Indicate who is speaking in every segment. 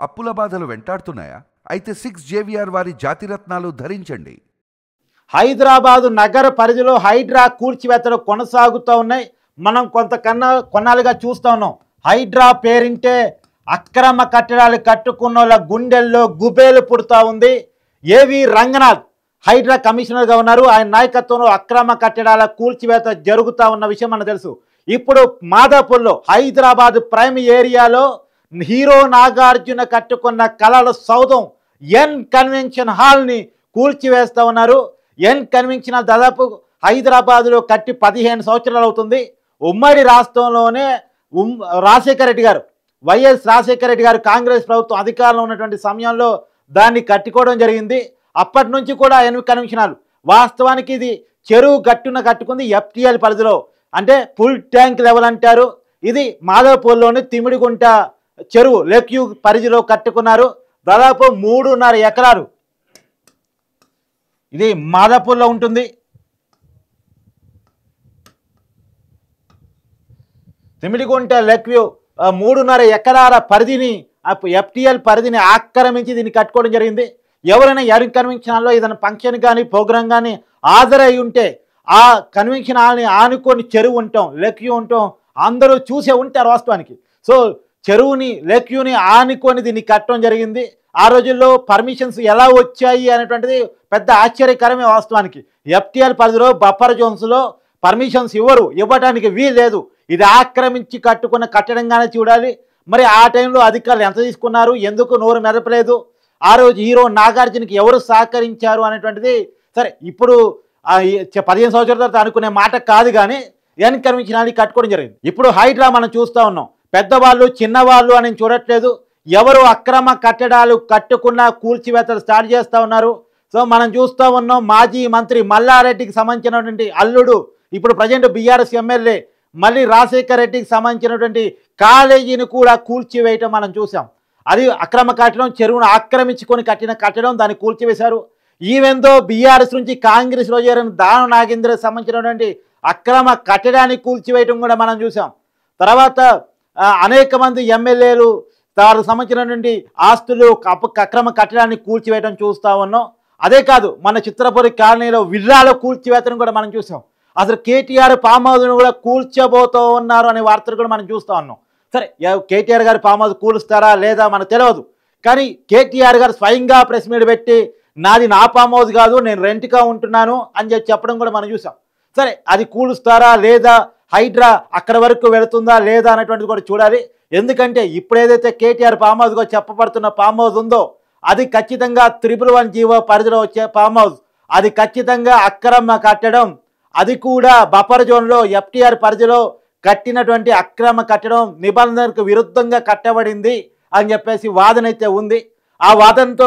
Speaker 1: అప్పుల బాధలు వెంటాడుతున్నాయా? అయితే 6 JVR వారి జాతిరత్నాలు ధరించండి.
Speaker 2: హైదరాబాదు నగర పరిధిలో హైడ్రా కూల్చివేతలు కొనసాగుతూ ఉన్నాయి. మనం కొన్నాళ్ళుగా చూస్తూ ఉన్నాం. హైడ్రా పేరింటే అక్రమ కట్టడాలు కట్టుకున్న వాళ్ళ గుండెల్లో గుబేలు పుడుతూ ఉంది. ఏవి రంగనాథ్ హైడ్రా కమిషనర్గా ఉన్నారు. ఆయన నాయకత్వంలో అక్రమ కట్టడాల కూల్చివేత జరుగుతూ ఉన్న విషయం మనకు తెలుసు. ఇప్పుడు మాదాపూర్లో హైదరాబాద్ ప్రైమ్ ఏరియాలో హీరో నాగార్జున కట్టుకున్న కళల సౌధం ఎన్ కన్వెన్షన్ హాల్ని కూల్చివేస్తూ ఉన్నారు. ఎన్ కన్వెన్షన్ హాల్ దాదాపు హైదరాబాద్లో కట్టి 15 సంవత్సరాలు అవుతుంది. ఉమ్మడి రాష్ట్రంలోనే రాజశేఖర రెడ్డి గారు, వైఎస్ రాజశేఖర రెడ్డి గారు కాంగ్రెస్ ప్రభుత్వం అధికారంలో ఉన్నటువంటి సమయంలో దాన్ని కట్టుకోవడం జరిగింది. అప్పటి నుంచి కూడా ఎన్ కన్వెన్షన్ హాల్ వాస్తవానికి ఇది చెరువు గట్టున కట్టుకుంది. FTL పరిధిలో అంటే ఫుల్ ట్యాంక్ లెవెల్ అంటారు. ఇది మాధవపూర్లోని తిమిడిగుంట చెరువు లేక్యూ పరిధిలో కట్టుకున్నారు. దాదాపు 3.5 ఎకరాలు ఇది మాదాపూర్లో ఉంటుంది. తిమిడిగుంట లేక్యూ 3.5 ఎకరాల పరిధిని FTL పరిధిని ఆక్రమించి దీన్ని కట్టుకోవడం జరిగింది. ఎవరైనా ఎన్ కన్వెన్షన్ హాల్లో ఏదైనా ఫంక్షన్ కానీ ప్రోగ్రాం కానీ హాజరై ఉంటే ఆ కన్వెన్షన్ హాల్ని ఆనుకొని చెరువు ఉంటాం, లేక్యూ ఉంటాం, అందరూ చూసే ఉంటారు వాస్తవానికి. సో చెరువుని లేక్యూని ఆనుకొని దీన్ని కట్టడం జరిగింది. ఆ రోజుల్లో పర్మిషన్స్ ఎలా వచ్చాయి అనేటువంటిది పెద్ద ఆశ్చర్యకరమే వాస్తవానికి. FTL పరిధిలో బఫర్ జోన్స్లో పర్మిషన్స్ ఇవ్వడానికి వీల్లేదు. ఇది ఆక్రమించి కట్టుకున్న కట్టడంగానే చూడాలి. మరి ఆ టైంలో అధికారులు ఎంత తీసుకున్నారు, ఎందుకు నోరు మెదపలేదు, ఆ రోజు హీరో నాగార్జునకి ఎవరు సహకరించారు అనేటువంటిది సరే ఇప్పుడు 15 సంవత్సరాల తర్వాత అనుకునే మాట కాదు. కానీ ఎన్ కన్వెన్షన్ హాల్ని కట్టుకోవడం జరిగింది. ఇప్పుడు హైడ్రా మనం చూస్తూ ఉన్నాం. పెద్దవాళ్ళు చిన్నవాళ్ళు అని చూడట్లేదు. ఎవరు అక్రమ కట్టడాలు కట్టుకున్నా కూల్చివేతలు స్టార్ట్ చేస్తూ ఉన్నారు. సో మనం చూస్తూ ఉన్నాం. మాజీ మంత్రి మల్లారెడ్డికి సంబంధించినటువంటి అల్లుడు ఇప్పుడు ప్రజెంట్ BRS ఎమ్మెల్యే మళ్ళీ రాజశేఖర రెడ్డికి సంబంధించినటువంటి కాలేజీని కూడా కూల్చివేయటం మనం చూసాం. అది అక్రమ కట్టడం, చెరువును ఆక్రమించుకొని కట్టిన కట్టడం, దాన్ని కూల్చివేశారు. ఈవెందో BRS నుంచి కాంగ్రెస్లో చేరిన దానం నాగేంద్రకు సంబంధించినటువంటి అక్రమ కట్టడాన్ని కూల్చివేయటం కూడా మనం చూసాం. తర్వాత అనేక మంది ఎమ్మెల్యేలు వారికి సంబంధించినటువంటి ఆస్తులు అక్రమ కట్టడాన్ని కూల్చివేయడం చూస్తూ ఉన్నాం. అదే కాదు, మన చిత్రపురి కాలనీలో విల్లాలో కూల్చివేతను కూడా మనం చూసాం. అసలు KTR ఫామ్ హౌస్ను కూడా కూల్చబోతూ ఉన్నారు అనే వార్తలు కూడా మనం చూస్తూ ఉన్నాం. సరే KTR గారి ఫామ్ హౌస్ కూలుస్తారా లేదా మనకు తెలియదు. కానీ KTR గారు స్వయంగా ప్రెస్ మీట్ పెట్టి నాది నా ఫామ్ హౌస్ కాదు, నేను రెంట్గా ఉంటున్నాను అని చెప్పడం కూడా మనం చూసాం. సరే అది కూలుస్తారా లేదా, హైడ్రా అక్కడ వరకు వెళుతుందా లేదా అనేటువంటిది కూడా చూడాలి. ఎందుకంటే ఇప్పుడు ఏదైతే KTR ఫామ్ హౌస్గా చెప్పబడుతున్న ఫామ్ హౌస్ ఉందో అది ఖచ్చితంగా 111 జీవో పరిధిలో వచ్చే ఫామ్ హౌస్. అది ఖచ్చితంగా అక్రమ కట్టడం, అది కూడా బఫర్ జోన్లో FTR పరిధిలో కట్టినటువంటి అక్రమ కట్టడం, నిబంధనలకు విరుద్ధంగా కట్టబడింది అని చెప్పేసి వాదన అయితే ఉంది. ఆ వాదనతో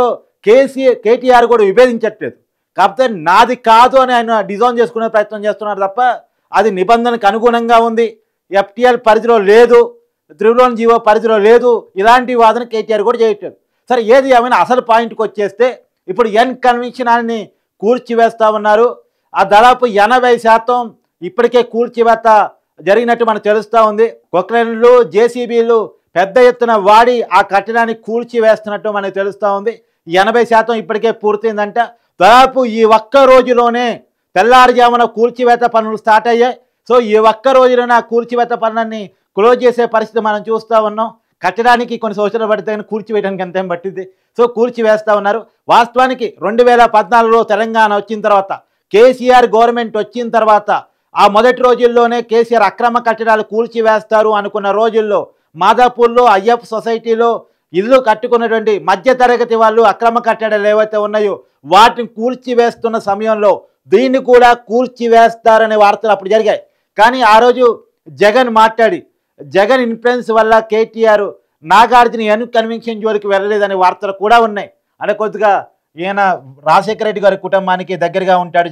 Speaker 2: KTR కూడా విభేదించట్లేదు. కాకపోతే నాది కాదు అని ఆయన డిజైన్ చేసుకునే ప్రయత్నం చేస్తున్నారు తప్ప అది నిబంధనకు అనుగుణంగా ఉంది, FTL పరిధిలో లేదు, 111 జీవో పరిధిలో లేదు, ఇలాంటి వాదన KTR కూడా చేయట్లేదు. సరే ఏది ఏమైనా అసలు పాయింట్కి వచ్చేస్తే ఇప్పుడు ఎన్ కన్వెన్షన్ హాల్ని కూల్చివేస్తూ ఉన్నారు. ఆ దాదాపు 80% ఇప్పటికే కూల్చివేత జరిగినట్టు మనకు తెలుస్తూ ఉంది. కొక్లైన్లు, JCBలు పెద్ద ఎత్తున వాడి ఆ కట్టడాన్ని కూల్చివేస్తున్నట్టు మనకు తెలుస్తూ ఉంది. 80% ఇప్పటికే పూర్తయిందంట. దాదాపు ఈ ఒక్క రోజులోనే తెల్లారుజామున కూల్చివేత పనులు స్టార్ట్ అయ్యాయి. సో ఈ ఒక్క రోజులోనే ఆ కూల్చివేత పనులన్నీ క్లోజ్ చేసే పరిస్థితి మనం చూస్తూ ఉన్నాం. కట్టడానికి కొన్ని సంవత్సరాలు పడితే కూల్చివేయడానికి ఎంతేం పట్టింది. సో కూల్చివేస్తూ ఉన్నారు. వాస్తవానికి 2014లో తెలంగాణ వచ్చిన తర్వాత, KCR గవర్నమెంట్ వచ్చిన తర్వాత ఆ మొదటి రోజుల్లోనే KCR అక్రమ కట్టడాలు కూల్చివేస్తారు అనుకున్న రోజుల్లో మాదాపూర్లో IF సొసైటీలో ఇల్లు కట్టుకున్నటువంటి మధ్యతరగతి వాళ్ళు అక్రమ కట్టడాలు ఏవైతే ఉన్నాయో వాటిని కూల్చివేస్తున్న సమయంలో దీన్ని కూడా కూల్చివేస్తారనే వార్తలు అప్పుడు జరిగాయి. కానీ ఆ రోజు జగన్ మాట్లాడి జగన్ ఇన్ఫ్లుయెన్స్ వల్ల KTR నాగార్జున ఎన్ కన్వెన్షన్ జోలికి వెళ్ళలేదనే వార్తలు కూడా ఉన్నాయి. అంటే కొద్దిగా ఈయన రాజశేఖర రెడ్డి గారి కుటుంబానికి దగ్గరగా ఉంటాడు.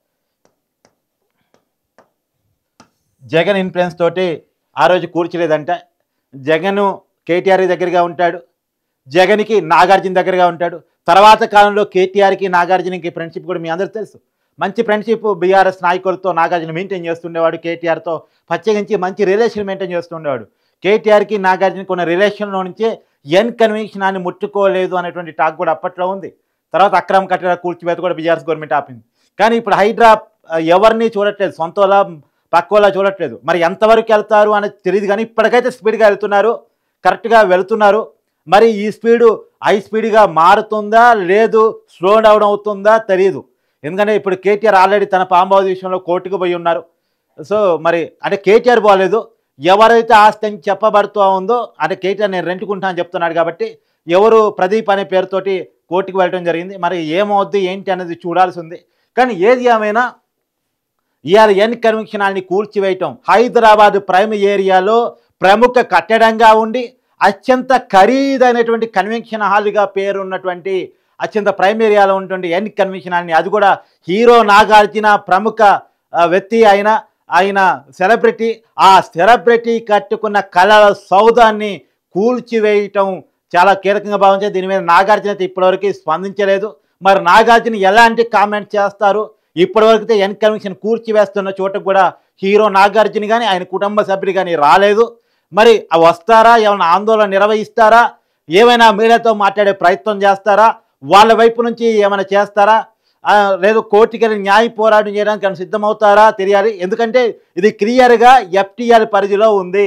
Speaker 2: జగన్ ఇన్ఫ్లుయెన్స్ తోటి ఆ రోజు కూర్చలేదంట. జగన్ KTR దగ్గరగా ఉంటాడు, జగన్కి నాగార్జున దగ్గరగా ఉంటాడు. తర్వాత కాలంలో KTRకి నాగార్జునకి ఫ్రెండ్షిప్ కూడా మీ అందరికీ తెలుసు. మంచి ఫ్రెండ్షిప్ BRS నాయకులతో నాగార్జున మెయింటైన్ చేస్తుండేవాడు. KTRతో ప్రత్యేకించి మంచి రిలేషన్ మెయింటైన్ చేస్తుండేవాడు. KTRకి నాగార్జునకి ఉన్న రిలేషన్లో నుంచే ఎన్ కన్వెన్షనాన్ని ముట్టుకోలేదు అనేటువంటి టాక్ కూడా అప్పట్లో ఉంది. తర్వాత అక్రమ కట్టడాల కూల్చివేత కూడా బీఆర్ఎస్ గవర్నమెంట్ ఆపింది. కానీ ఇప్పుడు హైడ్రా ఎవరిని చూడట్లేదు, సొంతోలా పక్కోలా చూడట్లేదు. మరి ఎంతవరకు వెళ్తారు అనేది తెలియదు, కానీ ఇప్పటికైతే స్పీడ్గా వెళ్తున్నారు, కరెక్ట్గా వెళ్తున్నారు. మరి ఈ స్పీడు హై స్పీడ్గా మారుతుందా లేదు స్లో డౌన్ అవుతుందా తెలియదు. ఎందుకంటే ఇప్పుడు కేటీఆర్ ఆల్రెడీ తన పాంబావతి విషయంలో కోర్టుకు పోయి ఉన్నారు. సో మరి అంటే కేటీఆర్ పోలేదు, ఎవరైతే ఆస్తి అని చెప్పబడుతూ ఉందో అంటే కేటీఆర్ నేను రెంట్కుంటా అని చెప్తున్నాడు కాబట్టి ఎవరు ప్రదీప్ అనే పేరుతోటి కోర్టుకు వెళ్ళడం జరిగింది. మరి ఏమవుద్ది ఏంటి అనేది చూడాల్సి ఉంది. కానీ ఏది ఏమైనా ఇవాళ ఎన్ కన్వెన్షనాల్ని కూల్చివేయటం, హైదరాబాద్ ప్రైమ్ ఏరియాలో ప్రముఖ కట్టడంగా ఉండి అత్యంత ఖరీదైనటువంటి కన్వెన్షన్ హాల్గా పేరున్నటువంటి అత్యంత ప్రైమ్ ఏరియాలో ఉన్నటువంటి ఎన్ కన్వెన్షన్ హాల్ని, అది కూడా హీరో నాగార్జున ప్రముఖ వ్యక్తి ఆయన సెలబ్రిటీ, ఆ సెలబ్రిటీ కట్టుకున్న కళల సౌధాన్ని కూల్చివేయటం చాలా కీలకంగా భావించే. దీని మీద నాగార్జున అయితే ఇప్పటివరకు స్పందించలేదు. మరి నాగార్జున ఎలాంటి కామెంట్ చేస్తారు? ఇప్పటివరకైతే ఎన్ కన్వెన్షన్ కూల్చివేస్తున్న చోటకు కూడా హీరో నాగార్జున కానీ ఆయన కుటుంబ సభ్యులు కానీ రాలేదు. మరి అవి వస్తారా, ఏమైనా ఆందోళన నిర్వహిస్తారా, ఏమైనా మీడియాతో మాట్లాడే ప్రయత్నం చేస్తారా, వాళ్ళ వైపు నుంచి ఏమైనా చేస్తారా, లేదు కోర్టుకి వెళ్ళి న్యాయ పోరాటం చేయడానికి ఏమైనా సిద్ధమవుతారా తెలియాలి. ఎందుకంటే ఇది క్లియర్గా ఎఫ్టీఎల్ పరిధిలో ఉంది.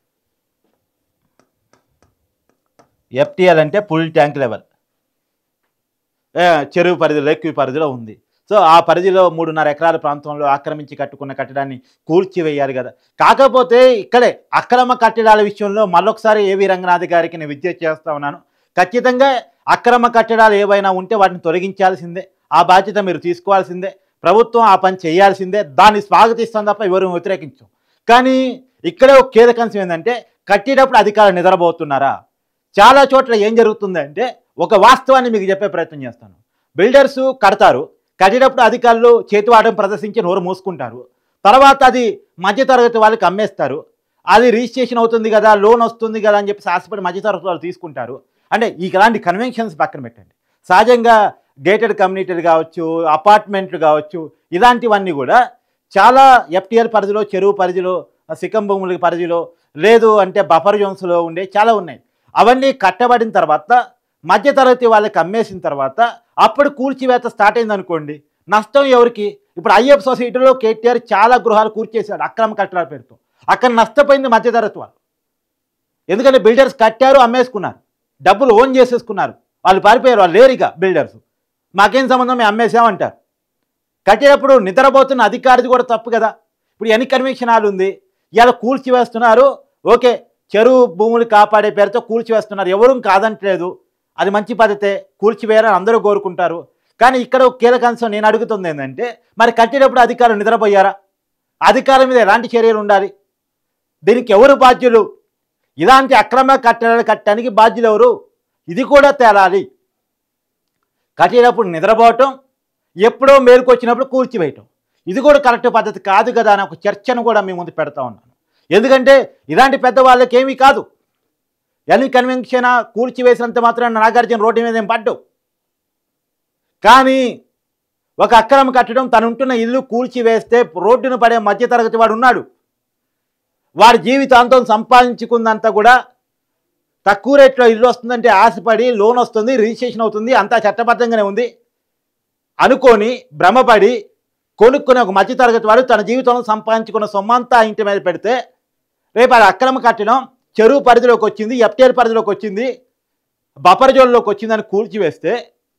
Speaker 2: ఎఫ్టీఎల్ అంటే ఫుల్ ట్యాంక్ లెవెల్, చెరువు పరిధిలో ఎక్కువ పరిధిలో ఉంది. సో ఆ పరిధిలో 3.5 ఎకరాల ప్రాంతంలో ఆక్రమించి కట్టుకున్న కట్టడాన్ని కూల్చివేయాలి కదా. కాకపోతే ఇక్కడే అక్రమ కట్టడాల విషయంలో మళ్ళొకసారి ఏవి రంగనాథ్ గారికి నేను విజ్ఞప్తి చేస్తా ఉన్నాను. ఖచ్చితంగా అక్రమ కట్టడాలు ఏవైనా ఉంటే వాటిని తొలగించాల్సిందే, ఆ బాధ్యత మీరు తీసుకోవాల్సిందే, ప్రభుత్వం ఆ పని చేయాల్సిందే. దాన్ని స్వాగతిస్తాం తప్ప ఎవరు వ్యతిరేకించం. కానీ ఇక్కడే ఒక కీలకాంశం ఏంటంటే కట్టేటప్పుడు అధికారులు నిద్రపోతున్నారా? చాలా చోట్ల ఏం జరుగుతుందంటే ఒక వాస్తవాన్ని మీకు చెప్పే ప్రయత్నం చేస్తాను. బిల్డర్స్ కడతారు, కట్టేటప్పుడు అధికారులు చేతివాటం ప్రదర్శించి నోరు మూసుకుంటారు. తర్వాత అది మధ్యతరగతి వాళ్ళకి అమ్మేస్తారు. అది రిజిస్ట్రేషన్ అవుతుంది కదా, లోన్ వస్తుంది కదా అని చెప్పి ఆశపడి మధ్యతరగతి వాళ్ళు తీసుకుంటారు. అంటే ఇలాంటి కన్వెన్షన్స్ పక్కన పెట్టండి. సహజంగా గేటెడ్ కమ్యూనిటీలు కావచ్చు, అపార్ట్మెంట్లు కావచ్చు, ఇలాంటివన్నీ కూడా చాలా ఎఫ్టీఎల్ పరిధిలో, చెరువు పరిధిలో, సిక్కం భూముల పరిధిలో, లేదు అంటే బఫర్ జోన్స్లో ఉండే చాలా ఉన్నాయి. అవన్నీ కట్టబడిన తర్వాత మధ్యతరగతి వాళ్ళకి అమ్మేసిన తర్వాత అప్పుడు కూల్చివేత స్టార్ట్ అయిందనుకోండి, నష్టం ఎవరికి? ఇప్పుడు ఐఎఫ్ సొసైటీలో కేటీఆర్ చాలా గృహాలు కూల్చేశాడు అక్రమ కట్టడాల పేరుతో. అక్కడ నష్టపోయింది మధ్యతరగతి వాళ్ళు. ఎందుకంటే బిల్డర్స్ కట్టారు, అమ్మేసుకున్నారు, డబ్బులు ఓన్ చేసేసుకున్నారు, వాళ్ళు పారిపోయారు, వాళ్ళు లేరిగా బిల్డర్స్. మాకేం సంబంధం, మేము అమ్మేసామంటారు. కట్టేటప్పుడు నిద్రపోతున్న అధికారిది కూడా తప్పు కదా. ఇప్పుడు ఎన్ని కన్వెన్షన్ హాల్ ఉంది, ఇలా కూల్చివేస్తున్నారు. ఓకే, చెరువు భూములు కాపాడే పేరుతో కూల్చివేస్తున్నారు, ఎవరూ కాదంటలేదు, అది మంచి పద్ధతే, కూల్చివేయాలని అందరూ కోరుకుంటారు. కానీ ఇక్కడ ఒక కీలకాంశం నేను అడుగుతుంది ఏంటంటే, మరి కట్టేటప్పుడు అధికారులు నిద్రపోయారా? అధికారుల మీద ఎలాంటి చర్యలు ఉండాలి? దీనికి ఎవరు బాధ్యులు? ఇలాంటి అక్రమ కట్టడాలు కట్టడానికి బాధ్యులు ఎవరు? ఇది కూడా తేలాలి. కట్టేటప్పుడు నిద్రపోవటం, ఎప్పుడో మేలుకొచ్చినప్పుడు కూల్చివేయటం, ఇది కూడా కరెక్ట్ పద్ధతి కాదు కదా అని ఒక చర్చను కూడా మీ ముందు పెడతా ఉన్నాను. ఎందుకంటే ఇలాంటి పెద్దవాళ్ళకి ఏమీ కాదు. ఎన్ని కన్వెన్షన్ కూల్చివేసినంత మాత్రాన నాగార్జున రోడ్డు మీద ఏం పడ్డు. కానీ ఒక అక్రమ కట్టడం, తనుంటున్న ఇల్లు కూల్చివేస్తే రోడ్డును పడే మధ్యతరగతి వాడు ఉన్నాడు. వాడి జీవితాంతం సంపాదించుకుందంతా కూడా తక్కువ రేట్లో ఇల్లు వస్తుందంటే ఆశపడి లోన్ వస్తుంది, రిజిస్ట్రేషన్ అవుతుంది, అంతా చట్టబద్ధంగానే ఉంది అనుకొని భ్రమపడి కొనుక్కునే ఒక మధ్యతరగతి వాడు తన జీవితంలో సంపాదించుకున్న సొమ్మంతా ఇంటి మీద పెడితే రేపు అది అక్రమ కట్టడం చెరువు పరిధిలోకి వచ్చింది, ఎఫ్టీఎల్ పరిధిలోకి వచ్చింది, బఫర్ జోన్లోకి వచ్చిందని కూల్చివేస్తే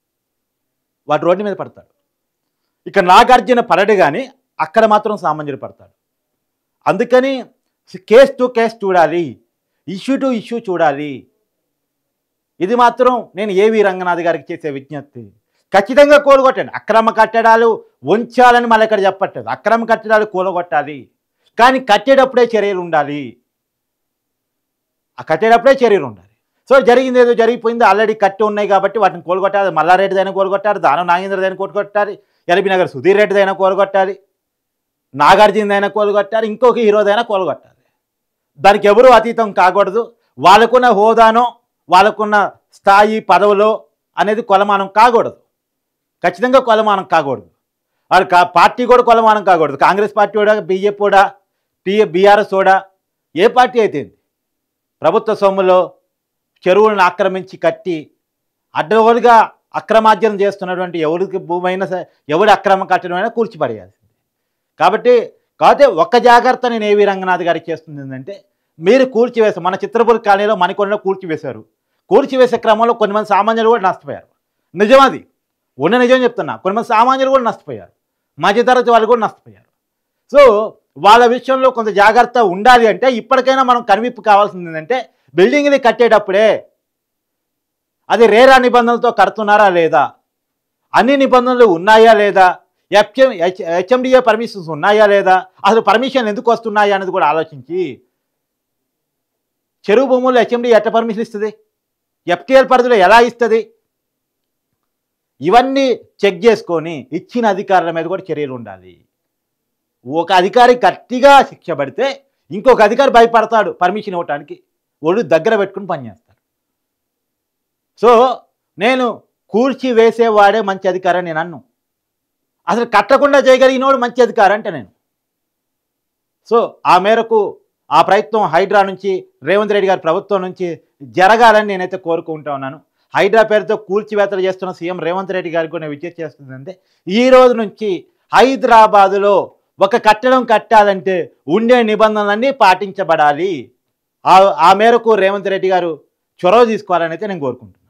Speaker 2: వాడు రోడ్డు మీద పడతాడు. ఇక నాగార్జున పడడు, కానీ అక్కడ మాత్రం సామాన్యుడు పడతాడు. అందుకని కేస్ టు కేస్ చూడాలి, ఇష్యూ టు ఇష్యూ చూడాలి. ఇది మాత్రం నేను ఏవి రంగనాథ్ గారికి చేసే విజ్ఞప్తి. ఖచ్చితంగా కూలగొట్టండి. అక్రమ కట్టడాలు ఉంచాలని మళ్ళీ ఇక్కడ చెప్పట్లేదు, అక్రమ కట్టడాలు కూలగొట్టాలి, కానీ కట్టేటప్పుడే చర్యలు ఉండాలి. ఆ కట్టేటప్పుడే చర్యలు ఉండాలి. సో జరిగింది ఏదో జరిగిపోయింది, ఆల్రెడీ కట్టి ఉన్నాయి కాబట్టి వాటిని కూలగొట్టాలి. మల్లారెడ్డిదైనా కూలగొట్టాలి, దానం నాగేంద్రదైనా కూలగొట్టాలి, ఎల్బీ నగర్ సుధీర్ రెడ్డిదైనా కూలగొట్టాలి, నాగార్జునదైనా కూలగొట్టాలి, ఇంకొక హీరోదైనా కూలగొట్టాలి. దానికి ఎవరూ అతీతం కాకూడదు. వాళ్ళకున్న హోదానో వాళ్ళకున్న స్థాయి పదవులో అనేది కొలమానం కాకూడదు. ఖచ్చితంగా కొలమానం కాకూడదు. వాళ్ళు పార్టీ కూడా కొలమానం కాకూడదు. కాంగ్రెస్ పార్టీ కూడా, బీజేపీ కూడా, బీఆర్ఎస్ కూడా, ఏ పార్టీ అయితే ప్రభుత్వ సొమ్ములో చెరువులను ఆక్రమించి కట్టి అడ్డగోలుగా అక్రమార్జన చేస్తున్నటువంటి ఎవరికి భూమి అయినా సరే, ఎవరి అక్రమ కట్టడమైనా కూల్చిపడేయాల్సింది. కాబట్టి ఒక్క జాగ్రత్త నేను ఏవి రంగనాథ్ గారికి చేస్తుంది ఏంటంటే, మీరు కూల్చివేశారు. మన చిత్రపూర్ కాలనీలో మణికొండలో కూల్చివేశారు. కూల్చివేసే క్రమంలో కొంతమంది సామాన్యులు కూడా నష్టపోయారు. నిజం అది, ఉన్న నిజం చెప్తున్నా. కొంతమంది సామాన్యులు కూడా నష్టపోయారు, మధ్యతరగతి వాళ్ళు కూడా నష్టపోయారు. సో వాళ్ళ విషయంలో కొంత జాగ్రత్త ఉండాలి. అంటే ఇప్పటికైనా మనం కనువిప్పు కావాల్సింది ఏంటంటే, బిల్డింగ్ని కట్టేటప్పుడే అది రేరా నిబంధనలతో కడుతున్నారా లేదా, అన్ని నిబంధనలు ఉన్నాయా లేదా, హెచ్ఎండిఏ పర్మిషన్స్ ఉన్నాయా లేదా, అసలు పర్మిషన్ ఎందుకు వస్తున్నాయా అనేది కూడా ఆలోచించి, చెరువు భూముల్లో హెచ్ఎండిఏ ఎట్ట పర్మిషన్ ఇస్తుంది, ఎఫ్టీఎల్ పరిధిలో ఎలా ఇస్తుంది, ఇవన్నీ చెక్ చేసుకొని ఇచ్చిన అధికారుల మీద కూడా చర్యలు ఉండాలి. ఒక అధికారి గట్టిగా శిక్ష పడితే ఇంకొక అధికారి భయపడతాడు పర్మిషన్ ఇవ్వటానికి, ఒళ్ళు దగ్గర పెట్టుకుని పనిచేస్తాడు. సో నేను కూల్చి వేసేవాడే మంచి అధికారి అని నేను అన్ను. అసలు కట్టకుండా చేయగలిగినోడు మంచి అధికారి అంటే నేను. సో ఆ మేరకు ఆ ప్రయత్నం హైడ్రా నుంచి, రేవంత్ రెడ్డి గారి ప్రభుత్వం నుంచి జరగాలని నేనైతే కోరుకుంటా ఉన్నాను. హైడ్రా పేరుతో కూల్చివేతలు చేస్తున్న సీఎం రేవంత్ రెడ్డి గారికి కూడా విజ్ఞప్తి చేస్తుందంటే, ఈ రోజు నుంచి హైదరాబాదులో ఒక కట్టడం కట్టాలంటే ఉండే నిబంధనలన్నీ పాటించబడాలి. ఆ మేరకు రేవంత్ రెడ్డి గారు చొరవ తీసుకోవాలని అయితే నేను కోరుకుంటున్నాను.